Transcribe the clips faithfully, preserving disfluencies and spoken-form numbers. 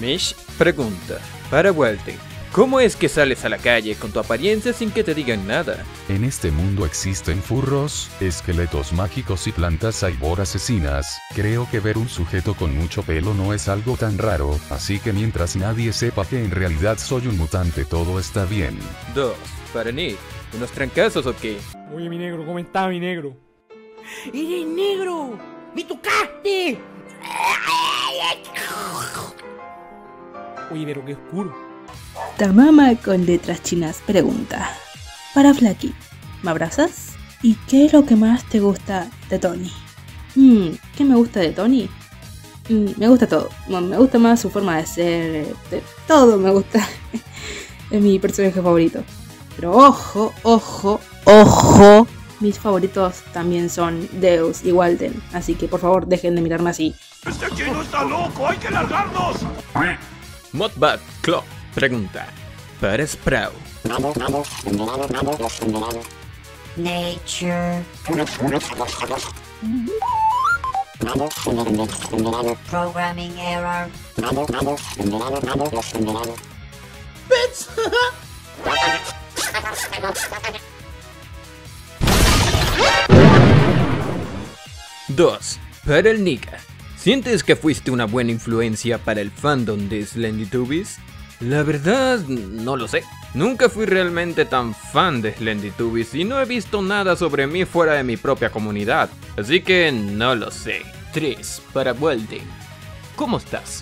Mish pregunta, para Walden, ¿cómo es que sales a la calle con tu apariencia sin que te digan nada? En este mundo existen furros, esqueletos mágicos y plantas cyborg asesinas. Creo que ver un sujeto con mucho pelo no es algo tan raro, así que mientras nadie sepa que en realidad soy un mutante todo está bien. dos. Para Nick, ¿unos trancazos o qué? Oye, mi negro, ¿cómo está, mi negro? ¡Eres negro! ¡Me tocaste! Oye, pero qué oscuro. Tamama con letras chinas pregunta, para Flaky, ¿me abrazas? ¿Y qué es lo que más te gusta de Tony? Hmm, ¿qué me gusta de Tony? Mm, me gusta todo. Bueno, me gusta más su forma de ser, de todo me gusta. Es mi personaje favorito. Pero ojo, ojo, ojo. Mis favoritos también son Deus y Walden. Así que por favor dejen de mirarme así. ¡Este chino está loco! ¡Hay que largarnos! Modbat Clock pregunta, para Sprout. Nature. Programming error. Bits. dos. Para el Nika. ¿Sientes que fuiste una buena influencia para el fandom de Slendytubbies? La verdad, no lo sé. Nunca fui realmente tan fan de Slendytubbies y no he visto nada sobre mí fuera de mi propia comunidad. Así que no lo sé. tres. Para Walden. ¿Cómo estás?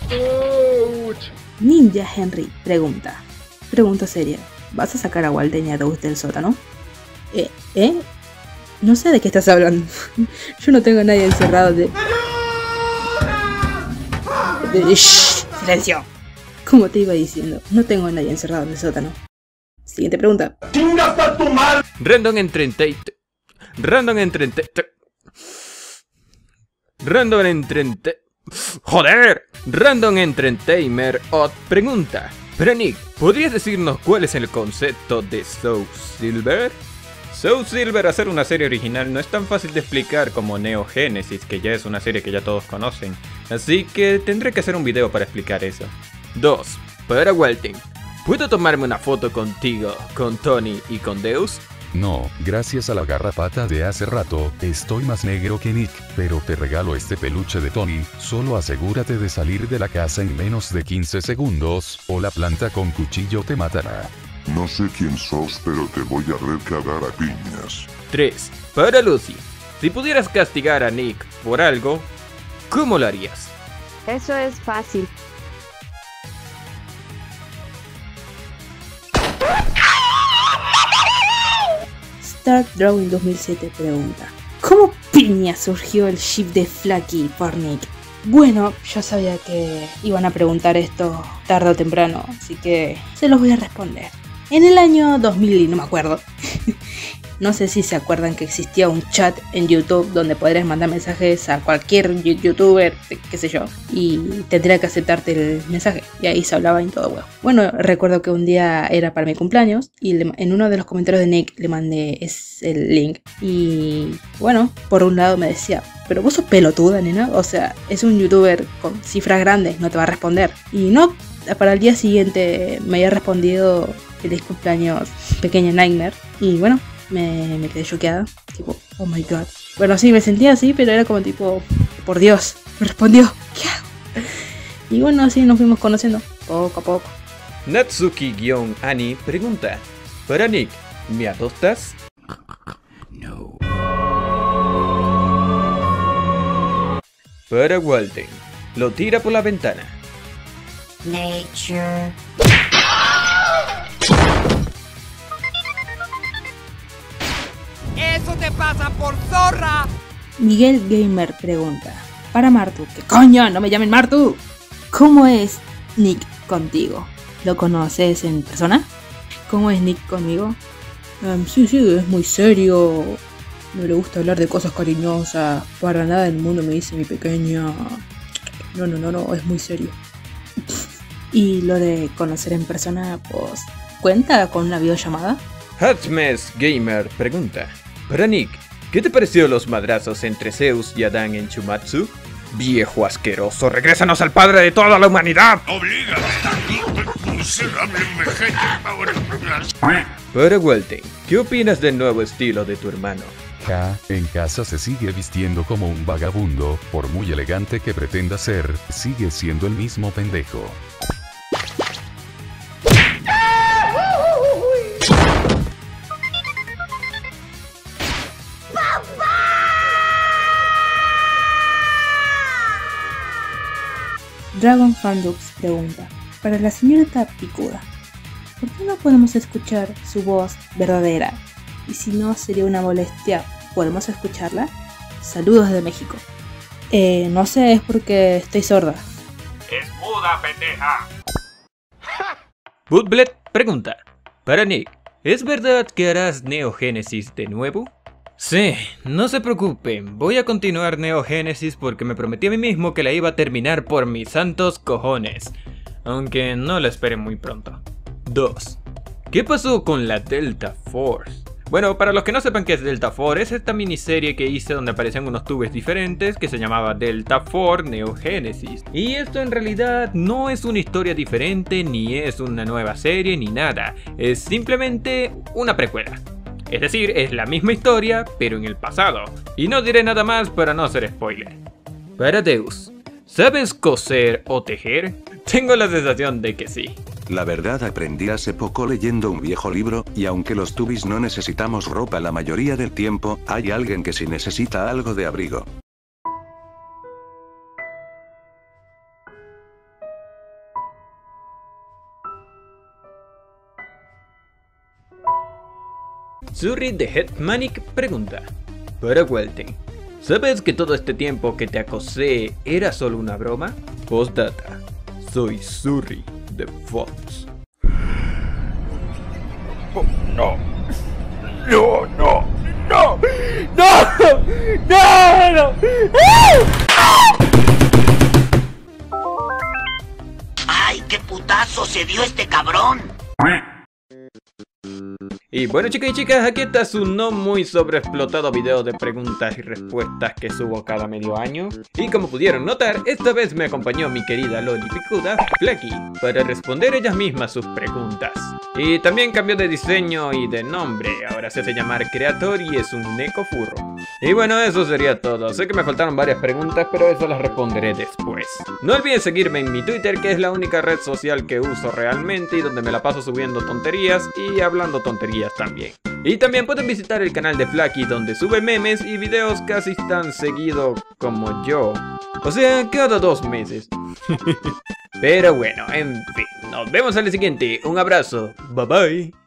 Ninja Henry pregunta. Pregunta seria. ¿Vas a sacar a Walden y a Deus del sótano? ¿Eh? ¿Eh? No sé de qué estás hablando. Yo no tengo a nadie encerrado de... de... Shh, silencio. Como te iba diciendo, no tengo a nadie encerrado en el sótano. Siguiente pregunta. Random en treinta... Random en treinta... Random en treinta... ¡Joder! Random Entertainer Odd pregunta. Pero Nick, ¿podrías decirnos cuál es el concepto de Soul Silver? Soul Silver, hacer una serie original no es tan fácil de explicar como Neo Genesis, que ya es una serie que ya todos conocen. Así que tendré que hacer un video para explicar eso. dos. Para Walden, ¿puedo tomarme una foto contigo, con Tony y con Deus? No, gracias a la garrapata de hace rato, estoy más negro que Nick, pero te regalo este peluche de Tony, solo asegúrate de salir de la casa en menos de quince segundos, o la planta con cuchillo te matará. No sé quién sos, pero te voy a recagar a piñas. tres. Para Lucy, si pudieras castigar a Nick por algo, ¿cómo lo harías? Eso es fácil. Start Drawing dos mil siete pregunta, ¿cómo piña surgió el ship de Flaky por Nick? Bueno, yo sabía que iban a preguntar esto tarde o temprano, así que se los voy a responder. En el año dos mil, no me acuerdo. No sé si se acuerdan que existía un chat en YouTube donde podrías mandar mensajes a cualquier youtuber, qué sé yo, y tendría que aceptarte el mensaje, y ahí se hablaba en todo huevo. Bueno, recuerdo que un día era para mi cumpleaños, y le, en uno de los comentarios de Nick le mandé es el link, y bueno, por un lado me decía, pero vos sos pelotuda, nena, o sea, es un youtuber con cifras grandes, no te va a responder. Y no, para el día siguiente me había respondido feliz cumpleaños, pequeña Nightmare, y bueno, Me, me quedé choqueada, tipo, oh my god. Bueno, sí, me sentía así, pero era como tipo, por Dios, me respondió, ¿qué hago? Y bueno, así nos fuimos conociendo, poco a poco. Natsuki-Ani pregunta, para Nick, ¿me adoptas? No. Para Walden, lo tira por la ventana. Nature. ¡Eso te pasa por zorra! Miguel Gamer pregunta, para Martu, ¿qué coño? No me llamen Martu. ¿Cómo es Nick contigo? ¿Lo conoces en persona? ¿Cómo es Nick conmigo? Um, sí, sí, es muy serio. No le gusta hablar de cosas cariñosas. Para nada del mundo me dice mi pequeña. No, no, no, no, es muy serio. Y lo de conocer en persona, pues, ¿cuenta con una videollamada? Hatmes Gamer pregunta, para Nick, ¿qué te pareció los madrazos entre Zeus y Adán en Chumatsu? Viejo asqueroso, regrésanos al padre de toda la humanidad. Oblígame. Para Walten, ¿qué opinas del nuevo estilo de tu hermano? Ja, en casa se sigue vistiendo como un vagabundo, por muy elegante que pretenda ser, sigue siendo el mismo pendejo. Dragon Fandux pregunta, para la señorita Picuda, ¿por qué no podemos escuchar su voz verdadera? Y si no sería una molestia, ¿podemos escucharla? Saludos desde México. Eh, no sé, es porque estoy sorda. Es muda, pendeja. Woodblet pregunta, para Nick, ¿es verdad que harás Neo Genesis de nuevo? Sí, no se preocupen, voy a continuar Neo Genesis porque me prometí a mí mismo que la iba a terminar por mis santos cojones. Aunque no la esperen muy pronto. dos. ¿Qué pasó con la Delta Force? Bueno, para los que no sepan qué es Delta Force, es esta miniserie que hice donde aparecían unos tubes diferentes que se llamaba Delta Force Neo Genesis. Y esto en realidad no es una historia diferente, ni es una nueva serie, ni nada. Es simplemente una precuela. Es decir, es la misma historia, pero en el pasado. Y no diré nada más para no hacer spoiler. Para Deus, ¿sabes coser o tejer? Tengo la sensación de que sí. La verdad aprendí hace poco leyendo un viejo libro, y aunque los tubis no necesitamos ropa la mayoría del tiempo, hay alguien que sí necesita algo de abrigo. Zurri de Hetmanic pregunta, para Walten, ¿sabes que todo este tiempo que te acosé era solo una broma? Postdata, soy Zurri de Fox. Oh, no. No, no, no. No. No, no. ¡Ay, qué putazo se dio este cabrón! Y bueno, chicas y chicas, aquí está su no muy sobreexplotado video de preguntas y respuestas que subo cada medio año. Y como pudieron notar, esta vez me acompañó mi querida Loli Picuda, Flaky, para responder ellas mismas sus preguntas. Y también cambió de diseño y de nombre, ahora se hace llamar Creator y es un Neko Furro. Y bueno, eso sería todo. Sé que me faltaron varias preguntas, pero eso las responderé después. No olviden seguirme en mi Twitter, que es la única red social que uso realmente y donde me la paso subiendo tonterías y hablando tonterías también. Y también pueden visitar el canal de Flaky, donde sube memes y videos casi tan seguido como yo. O sea, cada dos meses. Pero bueno, en fin, nos vemos en el siguiente. Un abrazo. Bye bye.